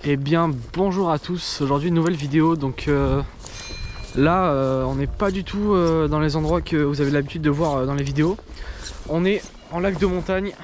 Eh bien bonjour à tous, aujourd'hui une nouvelle vidéo. Donc là on n'est pas du tout dans les endroits que vous avez l'habitude de voir dans les vidéos. On est en lac de montagne.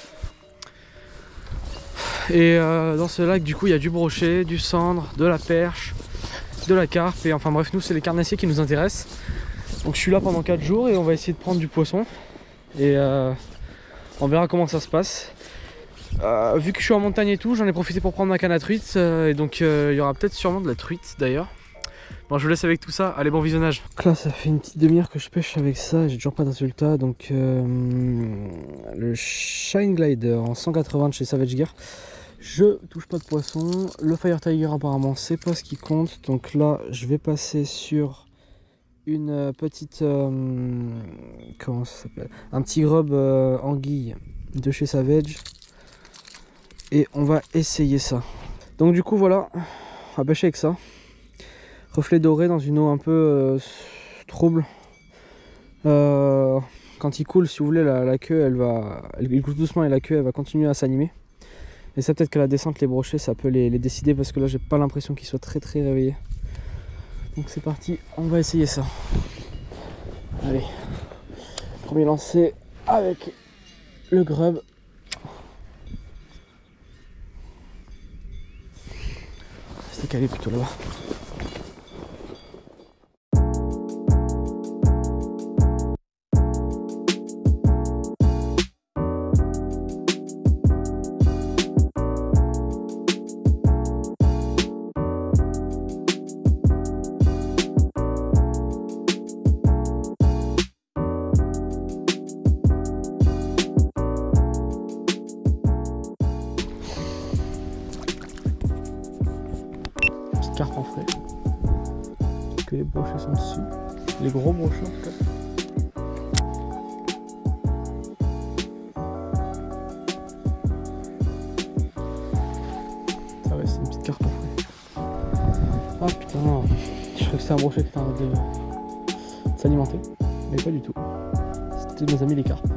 Et dans ce lac du coup il y a du brochet, du cendre, de la perche, de la carpe. Et enfin bref, nous c'est les carnassiers qui nous intéressent. Donc je suis là pendant 4 jours et on va essayer de prendre du poisson. Et on verra comment ça se passe. Vu que je suis en montagne et tout, j'en ai profité pour prendre ma canne à truite. Et donc il y aura peut-être sûrement de la truite d'ailleurs. Bon, je vous laisse avec tout ça, allez, bon visionnage. Donc là ça fait une petite demi-heure que je pêche avec ça, j'ai toujours pas de résultat. Donc le Shine Glider en 180 de chez Savage Gear. Je touche pas de poisson. Le Fire Tiger apparemment c'est pas ce qui compte. Donc là je vais passer sur une petite comment ça s'appelle, un petit grub anguille de chez Savage. Et on va essayer ça. Donc du coup voilà, on va pêcher avec ça. Reflet doré dans une eau un peu trouble. Quand il coule, si vous voulez, la queue il coule doucement et la queue elle va continuer à s'animer. Et ça, peut-être que la descente, les brochets, ça peut les décider, parce que là j'ai pas l'impression qu'ils soient très réveillés. Donc c'est parti, on va essayer ça. Allez, premier lancer avec le grub. C'était calé plutôt là-bas. Carpe en frais, que les brochets sont dessus, les gros brochets en tout cas. Ah ouais, c'est une petite carpe en frais. Ah putain, je croyais que c'était un brochet qui était en train de s'alimenter, mais pas du tout. C'était nos amis les carpes.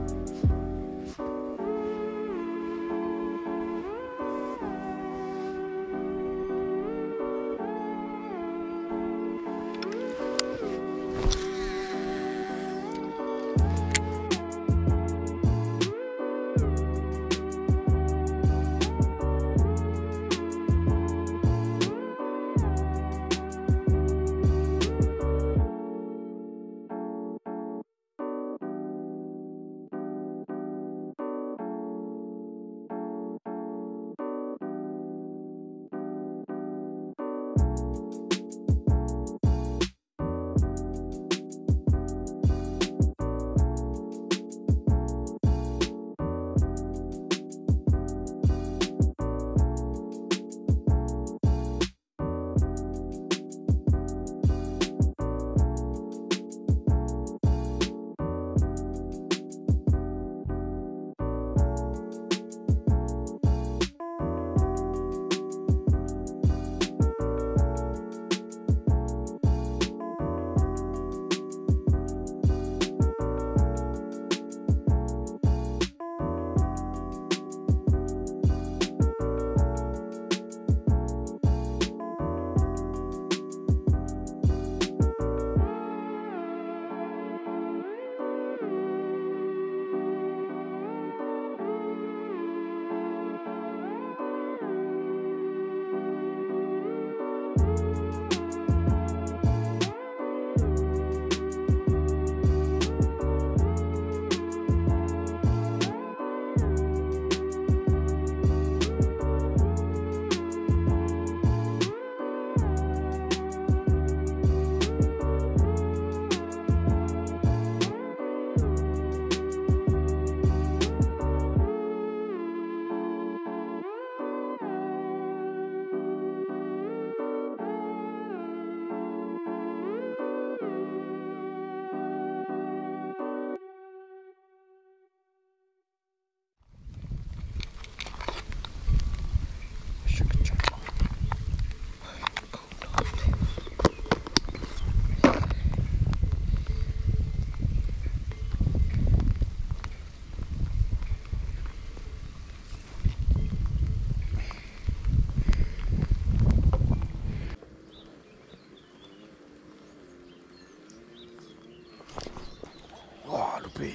loupé.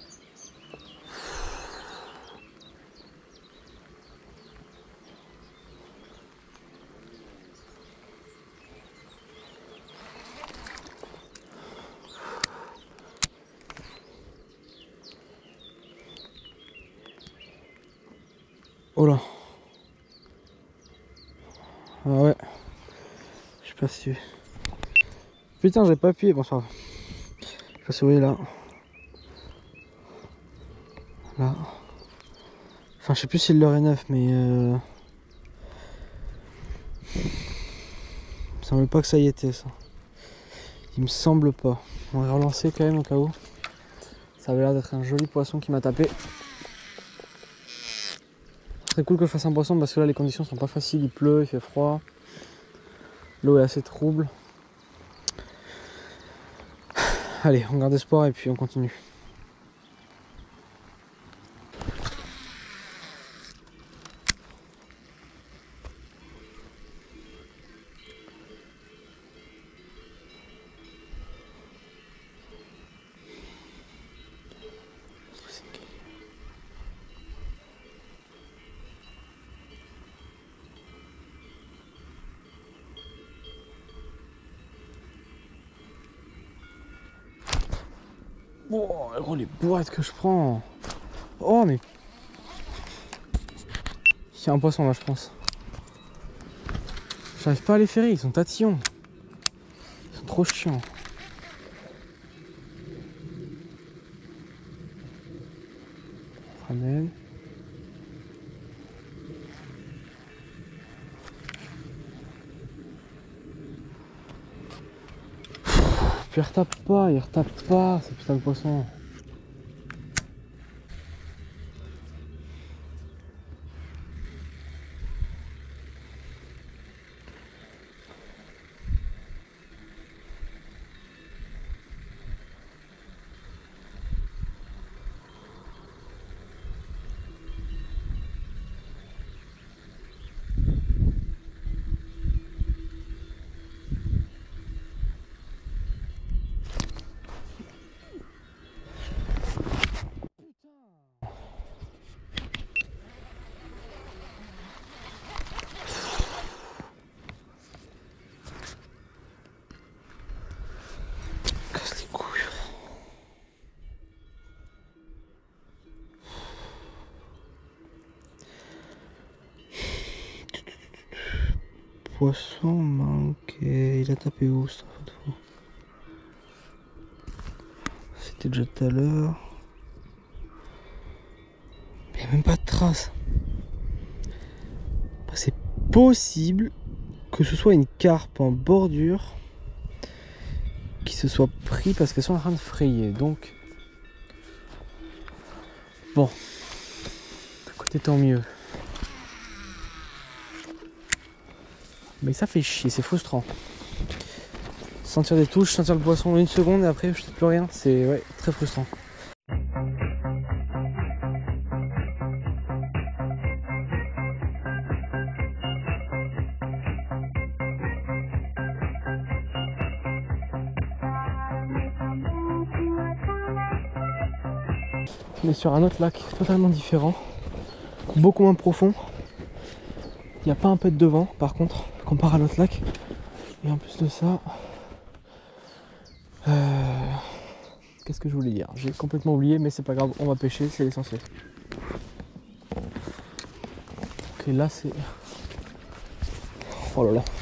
Oh là. Ah ouais. Je sais pas si... Putain, j'ai pas appuyé. Bon, ça va. Je sais pas si vous voyez là. Là. Enfin, je sais plus si l'heure est 9, mais... Il me semble pas que ça y était, ça. Il me semble pas. On va relancer quand même au cas où. Ça avait l'air d'être un joli poisson qui m'a tapé. C'est cool que je fasse un poisson parce que là les conditions sont pas faciles, il pleut, il fait froid. L'eau est assez trouble. Allez, on garde espoir et puis on continue. Oh, gros, les boîtes que je prends. Oh, mais... Il y a un poisson là, je pense. J'arrive pas à les ferrer, ils sont tatillons. Ils sont trop chiants. On ramène. Puis il retape pas, ce putain de poisson. Casse les couilles. Poisson manqué. Il a tapé où ça? C'était déjà tout à l'heure. Il n'y a même pas de trace. C'est possible que ce soit une carpe en bordure qui se soit pris parce qu'elles sont en train de frayer. Donc, bon, d'un côté tant mieux. Mais ça fait chier, c'est frustrant. Sentir des touches, sentir le poisson une seconde et après je sais plus rien, c'est ouais, très frustrant. On est sur un autre lac totalement différent, beaucoup moins profond. Il n'y a pas un peu de devant par contre, comparé à l'autre lac. Et en plus de ça, qu'est-ce que je voulais dire? J'ai complètement oublié, mais c'est pas grave, on va pêcher, c'est l'essentiel. Ok, là c'est... Oh là là.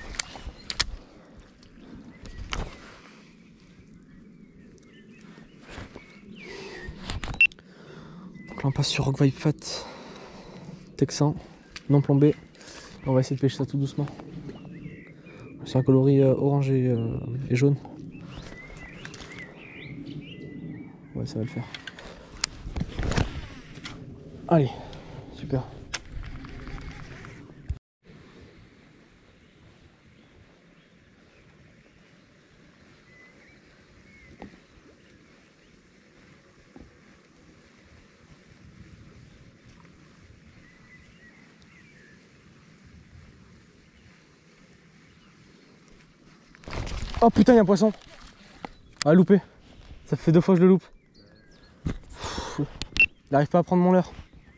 Donc là on passe sur Rock Vibe Fat Texan, non plombé. On va essayer de pêcher ça tout doucement. C'est un coloris orangé et jaune. Ouais, ça va le faire. Allez, super. Oh putain, il y a un poisson. Ah, loupé. Ça fait 2 fois que je le loupe. Il arrive pas à prendre mon leurre.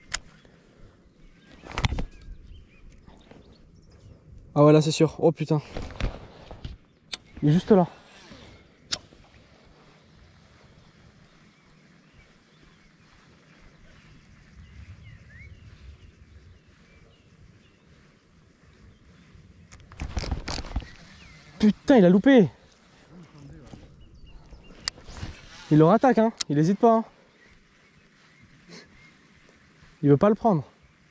Ah ouais là c'est sûr. Oh putain. Il est juste là. Putain il a loupé. Il le rattaque hein. Il hésite pas hein. Il veut pas le prendre.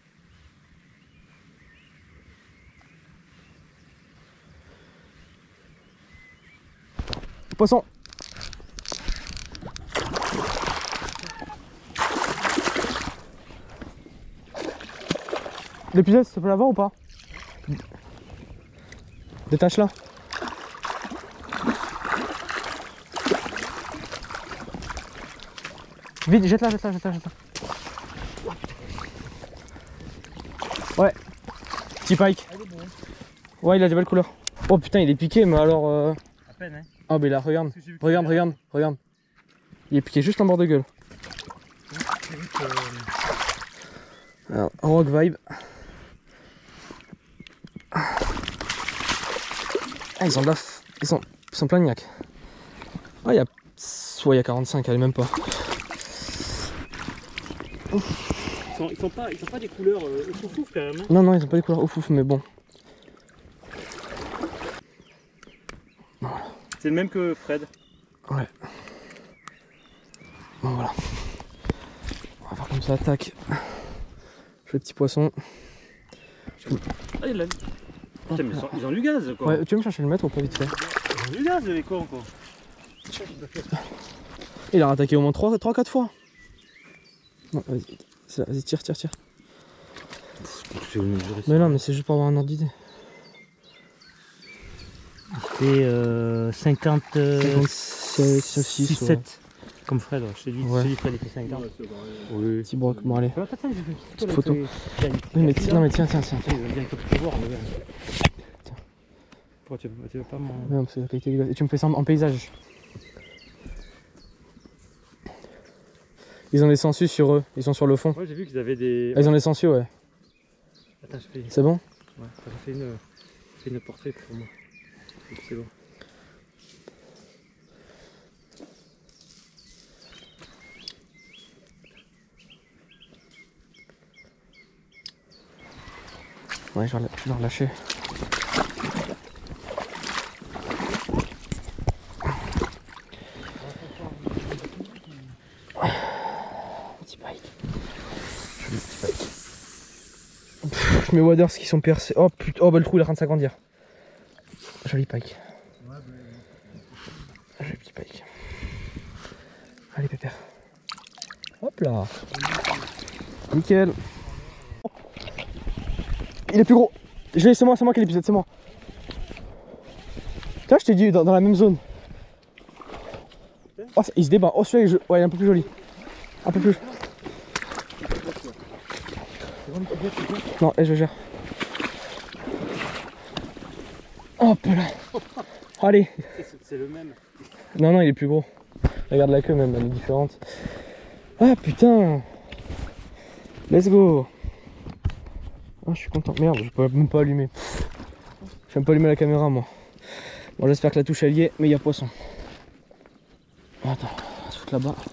Poisson. L'épisode, ça peut l'avoir ou pas? Détache là. Vite, jette-la, jette-la, jette-la, jette-la. Ouais. Petit pike. Ouais, il a des belles couleurs. Oh putain, il est piqué, mais alors... À peine, hein. Ah, mais là, regarde. Regarde, regarde, regarde. Il est piqué juste en bord de gueule. Alors, rock vibe. Ah, ils ont de la... Ils sont plein de gnac. Ah, il y a... Soit il y a 45, elle est même pas. Ils sont pas des couleurs ouf quand même. Hein. Non, non, ils ont pas des couleurs ouf, mais bon. C'est le même que Fred. Ouais. Bon, voilà. On va faire comme ça, tac. Je fais le petit poisson. Ah, il l'a. Putain, mais ils ont du gaz quoi. Ouais, tu veux me chercher le mètre ou pas vite fait? Ils ont du gaz les cons quoi. Il a rattaqué au moins 3-4 fois. Non, vas-y, tire, tire, tire. Mais non, mais c'est juste pour avoir un ordre d'idée. C'est 56, 56, 7. Comme Fred, je t'ai dit, ouais. Fred il fait 50. Oui. Petit broc, bon allez. Attends, petite photo. Oui, mais non, mais tiens, tiens, tiens. Ils ont bien fait voir, mais tiens. Pourquoi tu veux pas mon... Non, c'est la qualité du gaz. Et tu me fais ça en paysage. Ils ont des sensus sur eux, ils sont sur le fond. Ouais, j'ai vu qu'ils avaient des... Ah, ils ont des sensus, ouais. Attends, je fais... C'est bon? Ouais, j'ai fait une portrait pour moi. C'est bon. Ouais, je vais le relâcher. Petit pike. Je mets waders qui sont percés. Oh putain, oh bah le trou il est en train de s'agrandir. Joli pike. Joli petit pike. Allez pépère. Hop là. Nickel. Il est plus gros. C'est moi qui ai l'épisode, c'est moi. Là je t'ai dit dans la même zone. Oh il se débat. Oh celui-là ouais, il est un peu plus joli. Un peu plus. Non, je gère. Hop là. Allez. C'est le même. Non, non, il est plus gros. Regarde la queue même, elle est différente. Ah putain. Let's go. Ah, je suis content. Merde, je peux même pas allumer. Je peux même pas allumer la caméra moi. Bon, j'espère que la touche elle y est, mais il y a poisson. Attends, on va se foutre là-bas.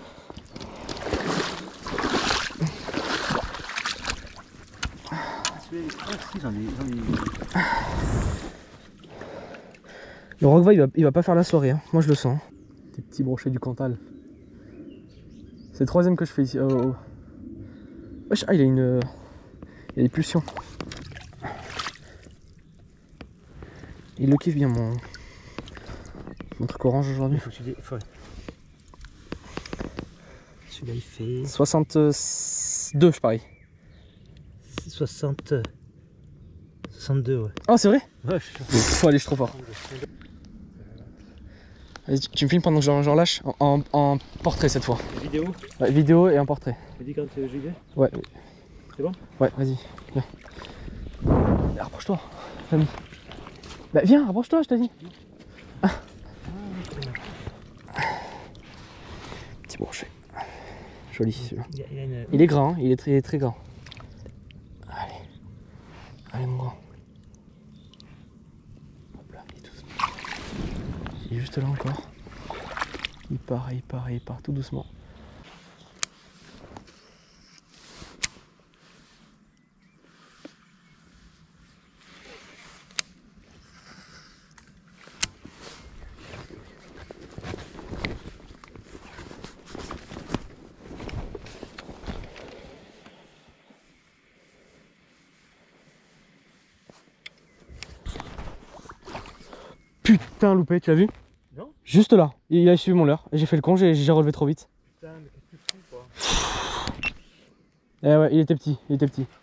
Le rockva il va pas faire la soirée, hein. Moi je le sens. Des petits brochets du Cantal. C'est le troisième que je fais ici. Wesh, ah, il a des pulsions. Il le kiffe bien mon truc orange aujourd'hui. Faut que tu dis. Celui-là il fait 62 je parie. 62 ouais. Oh c'est vrai? Ouais, Allez, je suis trop fort. Vas-y, tu me filmes pendant que j'en lâche en portrait cette fois. Vidéo. Ouais, vidéo et en portrait. Tu dis quand j'y vais. Ouais. C'est bon? Ouais, vas-y. Viens. Rapproche-toi, Camille. Bah viens, rapproche-toi, je t'ai dit. Petit brochet. Joli celui-là. Il a une... Il est grand, hein, il est très grand. Allez. Allez mon grand. Hop là, il est tout doucement. Il est juste là encore. Il part tout doucement. Putain loupé, tu l'as vu? Non. Juste là, il a suivi mon leurre. J'ai fait le con, j'ai relevé trop vite. Putain, mais qu'est-ce que tu fous quoi? Eh ouais, il était petit, il était petit.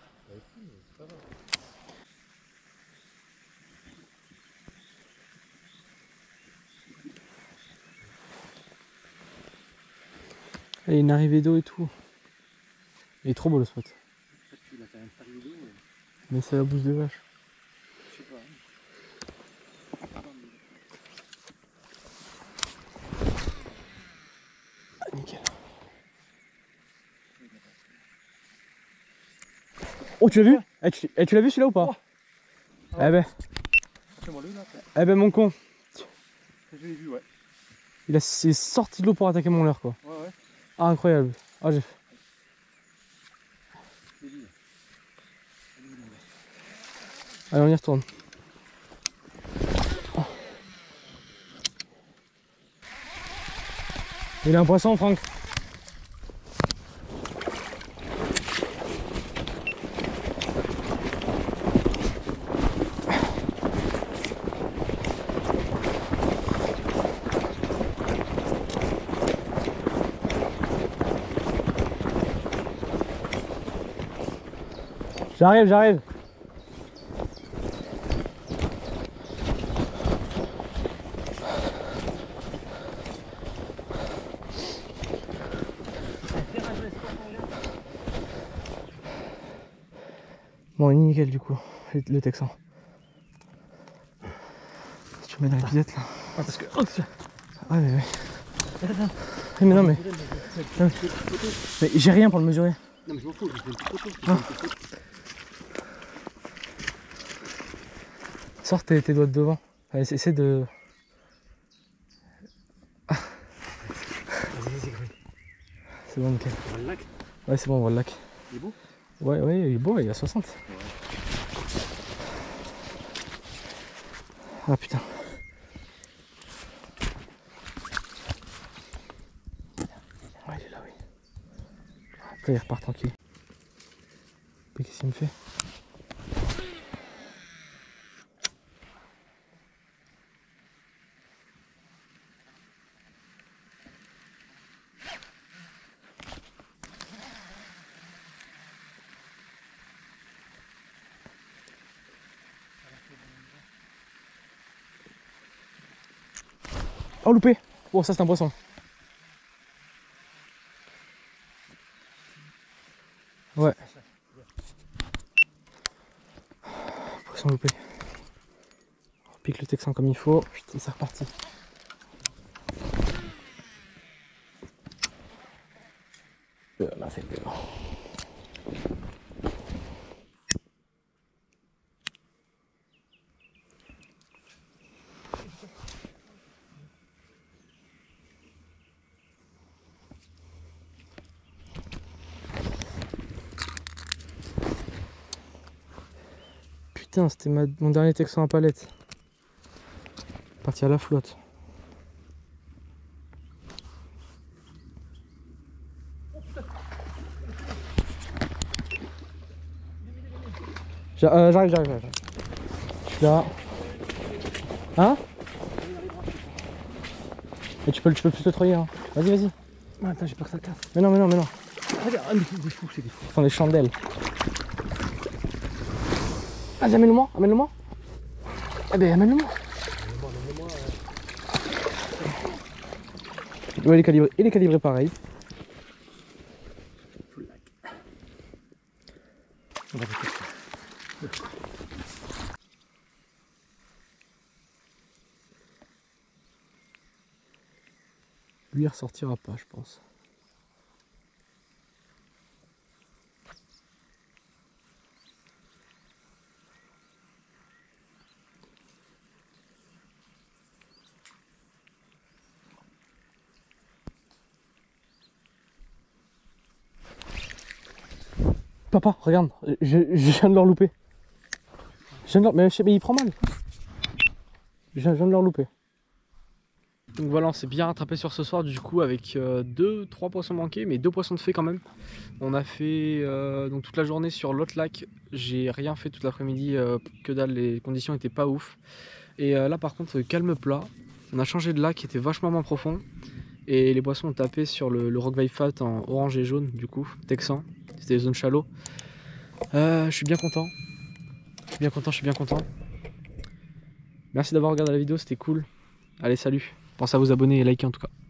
Il y a une arrivée d'eau et tout. Il est trop beau le spot. Mais c'est la bouse de vache. Je sais pas. Ah, nickel. Oh, tu l'as vu? Tu l'as vu celui-là ou pas? Oh. Eh ben. Eh ben mon con. Je l'ai vu, ouais. Il est sorti de l'eau pour attaquer mon leurre quoi. Ouais, ouais. Ah, incroyable. Ah, j'ai fait. Allez, on y retourne. Oh. Il a un poisson, Franck. J'arrive. Bon, il est nickel du coup, le Texan. Si tu mets dans l'épisode là. Ah, parce que. Oh, Ah, mais ouais. Mais non, mais j'ai rien pour le mesurer. Non, mais je m'en fous, je fais une petite photo. Ah. Sors tes doigts de devant. Allez, essaie de. Vas-y, vas-y. C'est bon, nickel. On voit le lac. Ouais, c'est bon, on voit le lac. Il est beau? Ouais, il est beau, il est à 60. Ouais. Ah putain. Ouais, il est là, oui. Après, il repart tranquille. Mais qu'est-ce qu'il me fait? Oh, loupé! Oh, ça c'est un poisson. Ouais. Poisson loupé. On pique le Texan comme il faut. Putain, c'est reparti. Là, c'est bien. Putain, c'était mon dernier Texan à palette. Parti à la flotte. J'arrive. Je suis là. Hein? Et tu peux plus te treuiller, hein. Vas-y. Ah, attends, j'ai peur que ça casse. Mais non. Regarde, ah, mais c'est des fous. Ce sont des chandelles. Vas-y, amène-le-moi. Eh ben, amène-le-moi. Ouais, il est calibré pareil. On va faire ça. Lui, il ressortira pas, je pense. Papa, regarde, je viens de leur louper. Mais il prend mal. Je viens de leur louper. Donc voilà, on s'est bien rattrapé sur ce soir du coup avec 2-3 poissons manqués, mais 2 poissons de fée quand même. On a fait donc toute la journée sur l'autre lac. J'ai rien fait toute l'après-midi, que dalle, les conditions étaient pas ouf. Et là par contre, calme plat. On a changé de lac qui était vachement moins profond. Et les poissons ont tapé sur le Rock Vibe Fat en orange et jaune du coup, texan. C'était les zones shallow. Je suis bien content. Je suis bien content. Merci d'avoir regardé la vidéo, c'était cool. Allez, salut. Pensez à vous abonner et liker en tout cas.